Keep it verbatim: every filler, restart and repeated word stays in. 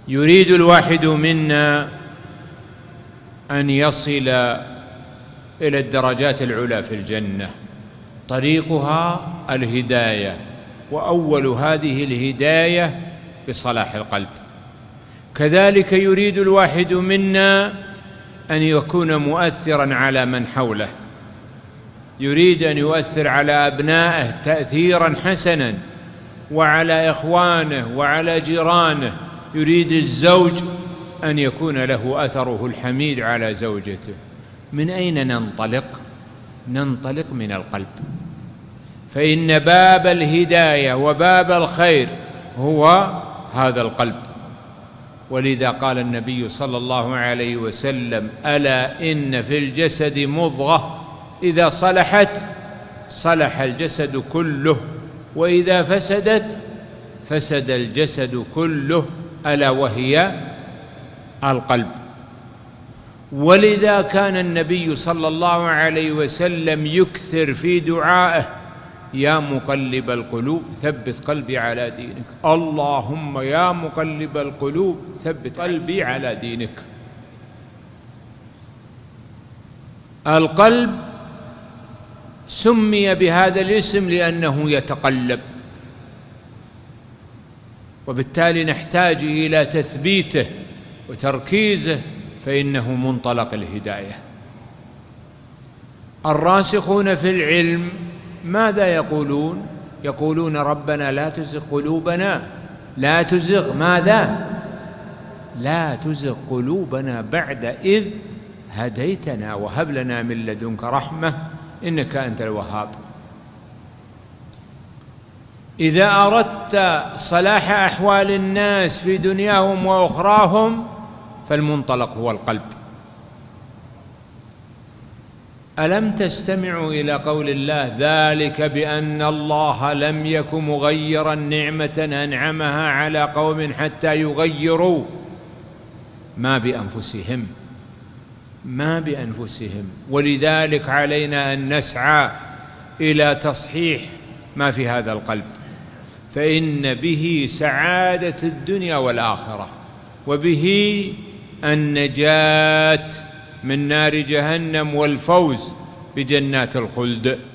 يريد الواحد منا أن يصل إلى الدرجات العلى في الجنة، طريقها الهداية، وأول هذه الهداية بصلاح القلب. كذلك يريد الواحد منا أن يكون مؤثراً على من حوله، يريد أن يؤثر على أبنائه تأثيراً حسناً، وعلى إخوانه وعلى جيرانه. يريد الزوج أن يكون له أثره الحميد على زوجته. من أين ننطلق؟ ننطلق من القلب، فإن باب الهداية وباب الخير هو هذا القلب. ولذا قال النبي صلى الله عليه وسلم: ألا إن في الجسد مضغة إذا صلحت صلح الجسد كله، وإذا فسدت فسد الجسد كله، ألا وهي القلب. ولذا كان النبي صلى الله عليه وسلم يكثر في دعائه: يا مقلب القلوب ثبت قلبي على دينك، اللهم يا مقلب القلوب ثبت قلبي على دينك. القلب سمي بهذا الاسم لأنه يتقلب، وبالتالي نحتاج إلى تثبيته وتركيزه، فإنه منطلق الهداية. الراسخون في العلم ماذا يقولون؟ يقولون: ربنا لا تزغ قلوبنا، لا تزغ ماذا؟ لا تزغ قلوبنا بعد إذ هديتنا وهب لنا من لدنك رحمة إنك أنت الوهاب. إذا أردت صلاح أحوال الناس في دنياهم وأخراهم فالمنطلق هو القلب. ألم تستمعوا إلى قول الله: ذلك بأن الله لم يك مغيرا نعمة أنعمها على قوم حتى يغيروا ما بأنفسهم ما بأنفسهم. ولذلك علينا أن نسعى إلى تصحيح ما في هذا القلب، فإن به سعادة الدنيا والآخرة، وبه النجاة من نار جهنم والفوز بجنات الخلد.